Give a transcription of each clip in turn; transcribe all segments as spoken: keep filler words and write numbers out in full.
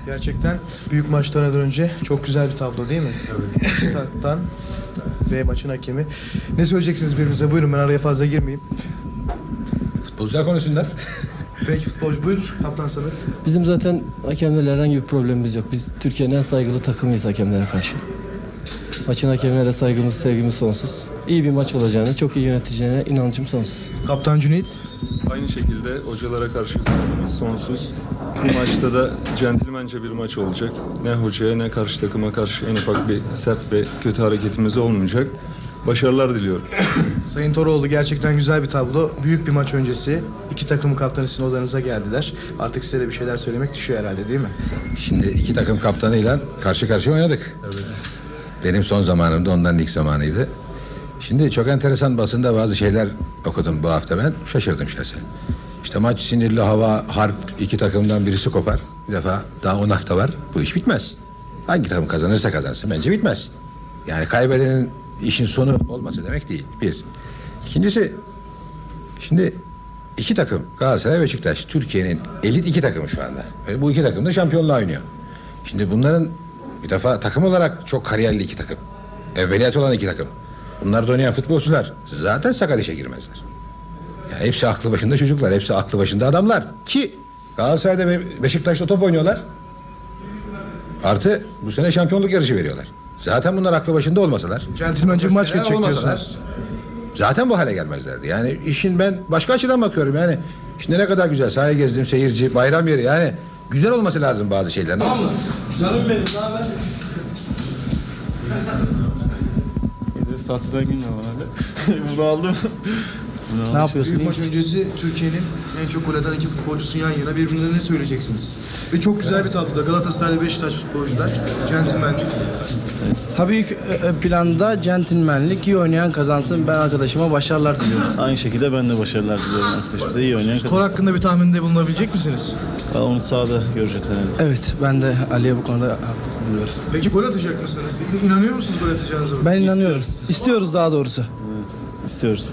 Gerçekten büyük maçlardan önce çok güzel bir tablo değil mi? Evet. Stad'dan ve maçın hakemi. Ne söyleyeceksiniz birbirimize? Buyurun, ben araya fazla girmeyeyim. Futbolcular konuşsunlar. Peki futbolcu, buyur Kaptan Samet. Bizim zaten hakemlerle herhangi bir problemimiz yok. Biz Türkiye'nin en saygılı takımıyız hakemlere karşı. Maçın hakemine de saygımız, sevgimiz sonsuz. İyi bir maç olacağını, çok iyi yöneteceğine inancım sonsuz. Kaptan Cüneyt. Aynı şekilde hocalara karşı saygımız sonsuz. Bu maçta da centilmence bir maç olacak. Ne hocaya ne karşı takıma karşı en ufak bir sert ve kötü hareketimiz olmayacak. Başarılar diliyorum. Sayın Toroğlu, gerçekten güzel bir tablo. Büyük bir maç öncesi iki takımın kaptanı sizin odanıza geldiler. Artık size de bir şeyler söylemek düşüyor herhalde, değil mi? Şimdi iki takım kaptanıyla karşı karşıya oynadık. Evet. Benim son zamanımda, ondan ilk zamanıydı. Şimdi çok enteresan, basında bazı şeyler okudum bu hafta ben. Şaşırdım şahsen. İşte maç sinirli, hava, harp, iki takımdan birisi kopar. Bir defa daha on hafta var. Bu iş bitmez. Hangi takım kazanırsa kazansın bence bitmez. Yani kaybedenin işin sonu olması demek değil. Bir. İkincisi, şimdi iki takım, Galatasaray ve Beşiktaş, Türkiye'nin elit iki takımı şu anda. Ve bu iki takım da şampiyonluğa oynuyor. Şimdi bunların bir defa takım olarak çok kariyerli iki takım. Evveliyatı olan iki takım. Bunlar da oynayan futbolcular zaten sakat işe girmezler. Yani hepsi aklı başında çocuklar, hepsi aklı başında adamlar. Ki Galatasaray'da ve Beşiktaş'ta top oynuyorlar. Artı bu sene şampiyonluk yarışı veriyorlar. Zaten bunlar aklı başında olmasalar, Centilmence bir maç geçecek diyorsunuz. Zaten bu hale gelmezlerdi. Yani işin ben başka açıdan bakıyorum. Yani şimdi ne kadar güzel sahaya gezdim, seyirci, bayram yeri, yani güzel olması lazım bazı şeyler. Canım benim, ne haber? Satıdan gün var abi. Bunu aldım. Bunu Ne yapıyorsun? Büyük maç öncesi Türkiye'nin en çok gol atan iki futbolcusu yan yana, birbirine ne söyleyeceksiniz? Ve çok güzel bir tabloda Galatasaray ve Beşiktaş futbolcular, centilmenlik. Tabii ki planda centilmenlik, iyi oynayan kazansın. Ben arkadaşıma başarılar diliyorum. Aynı şekilde ben de başarılar diliyorum arkadaşımıza. İyi oynayan Skor hakkında bir tahminde bulunabilecek misiniz? kazansın. Onu sahada göreceğiz herhalde. Evet, ben de Ali'ye bu konuda buluyorum. Peki gol atacak mısınız? İnanıyor musunuz gol atacağınıza? Ben inanıyorum. İstiyoruz, İstiyoruz daha doğrusu. Evet, istiyoruz.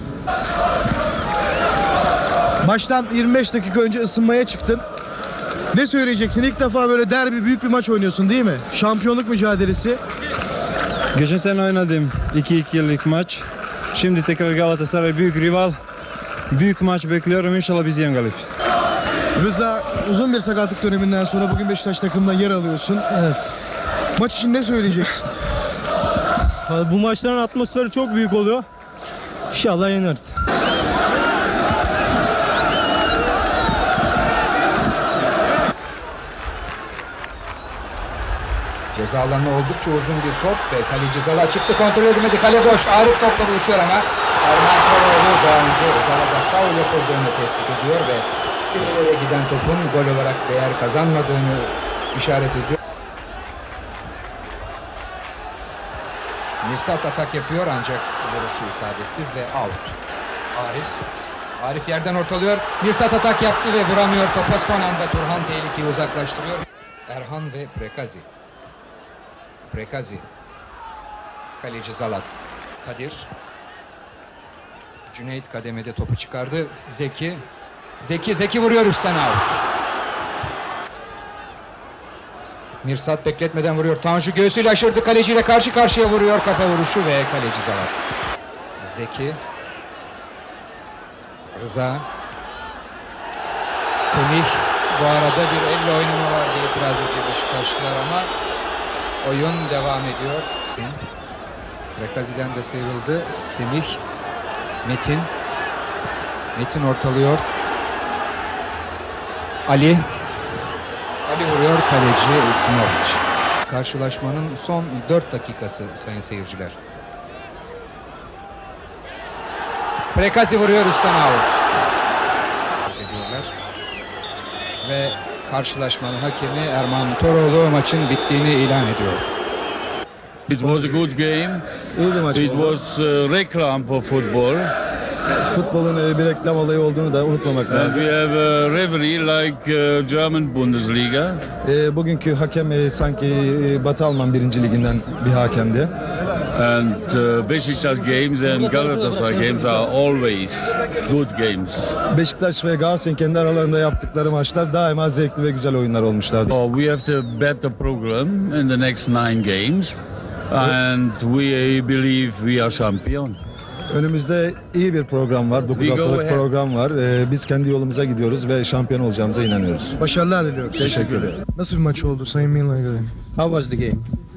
Maçtan yirmi beş dakika önce ısınmaya çıktın. Ne söyleyeceksin? İlk defa böyle derbi, büyük bir maç oynuyorsun değil mi? Şampiyonluk mücadelesi. Geçen sene oynadım iki iki yıllık maç. Şimdi tekrar Galatasaray büyük rival. Büyük maç bekliyorum, inşallah biz yengelim. Rıza, uzun bir sakatlık döneminden sonra bugün Beşiktaş takımından yer alıyorsun. Evet. Maç için ne söyleyeceksin? Bu maçların atmosferi çok büyük oluyor. İnşallah yeneriz. Ceza alanına oldukça uzun bir top ve kaleci Zala çıktı, kontrol edilmedi, kale boş. Arif topla buluşuyor ama Erman Toroğlu daha önce Zala'da faul yapıldığını tespit ediyor ve ileri giden topun gol olarak değer kazanmadığını işaret ediyor. Mirsat atak yapıyor ancak vuruşu isabetsiz ve out. Arif Arif yerden ortalıyor. Mirsat atak yaptı ve vuramıyor topa. Son anda Turhan tehlikeyi uzaklaştırıyor. Erhan ve Prekazi. Prekazi. Kaleci Zalat. Kadir. Cüneyt kademede topu çıkardı. Zeki. Zeki Zeki vuruyor üstten, out. Mirsat bekletmeden vuruyor. Tanju göğsüyle aşırdı. Kaleciyle karşı karşıya vuruyor. Kafa vuruşu ve kaleci Zalat. Zeki. Rıza. Semih. Bu arada bir elle oynama var diye itiraz ediyor Beşiktaşlılar ama oyun devam ediyor. Prekazi'den de sıyrıldı. Semih. Metin. Metin ortalıyor. Ali. Ali vuruyor, kaleci Simovic. Karşılaşmanın son dört dakikası sayın seyirciler. Prekazi vuruyor üstten, out. Ediyorlar. Ve karşılaşmanın hakemi Erman Toroğlu maçın bittiğini ilan ediyor. It was a good game. İyi bir maç It oldu. was uh, reclam for football. Futbolun bir reklam olayı olduğunu da unutmamak And lazım. we have a referee like uh, German Bundesliga. E, bugünkü hakem e, sanki e, Batı Alman birinci liginden bir hakemdi. And uh, Besiktas games and Galatasaray games are always good games. Beşiktaş ve Galatasaray'ın kendi aralarında yaptıkları maçlar daima zevkli ve güzel oyunlar olmuşlardı. So we have to bet the program in the next nine games, and we believe we are champion. Önümüzde iyi bir program var. dokuz We go haftalık ahead. program var. Ee, biz kendi yolumuza gidiyoruz ve şampiyon olacağımıza inanıyoruz. Başarılar diliyorum. Teşekkür ederim. Nasıl bir maç oldu Sayın Milner'a göre? How was the game?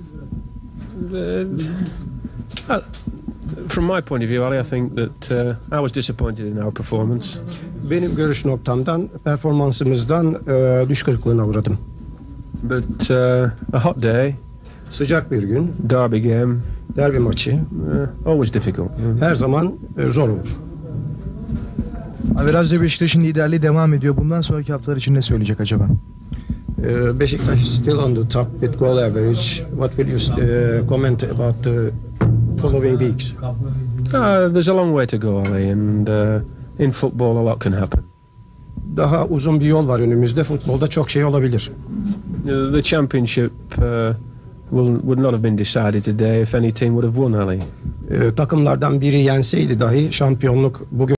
Uh, from my point of view, I think that uh, I was disappointed in our performance. Benim görüş noktamdan, performansımızdan e, düş kırıklığına uğradım. But uh, a hot day, Sıcak bir gün, derby game, derbi maçı uh, always difficult. her zaman e, zor olur. Averajda Beşiktaş'ın liderliği devam ediyor. Bundan sonraki haftalar için ne söyleyecek acaba? E, Beşiktaş is still on the top with goal average. What will you e, comment about the following weeks? Uh, there's a long way to go, Ali, and uh, in football a lot can happen. Daha uzun bir yol var önümüzde. Futbolda çok şey olabilir. Uh, the championship uh, will, would not have been decided today if any team would have won, Ali. E, takımlardan biri yenseydi dahi şampiyonluk bugün